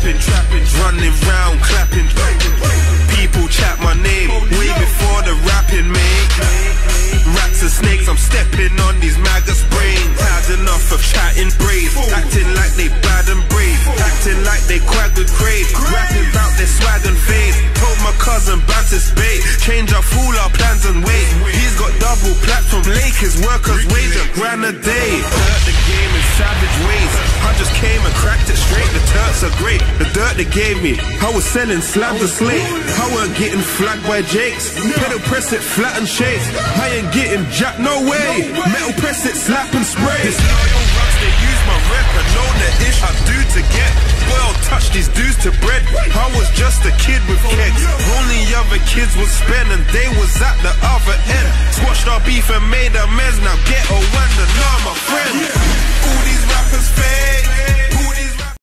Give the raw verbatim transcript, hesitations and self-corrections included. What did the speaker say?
trapping, trapping, running round, clapping. People chat my name way before the rapping, mate. Rats and snakes, I'm stepping on these maggots' brains. Had enough of chatting brave, acting like they bad and brave, acting like they quack with crave, rapping about their swag and fade. Told my cousin Bantis Bay, change our fool our plans and wait. He's got double plats from Lakers, workers wage a grand a day. Hurt the game in savage ways, I just came and cracked it straight. The Turks are great, the dirt they gave me, I was selling slabs of slate. I weren't getting flagged by Jakes, pedal press it flat and shake. I ain't getting jack, no way. Metal press it, slap and spray. This loyal runs, they use my rep and know the ish I do to get. Boy, touch these dudes to bread. I was just a kid with kegs, only other kids would spend, and they was at the other end. Squashed our beef and made amends, now get away.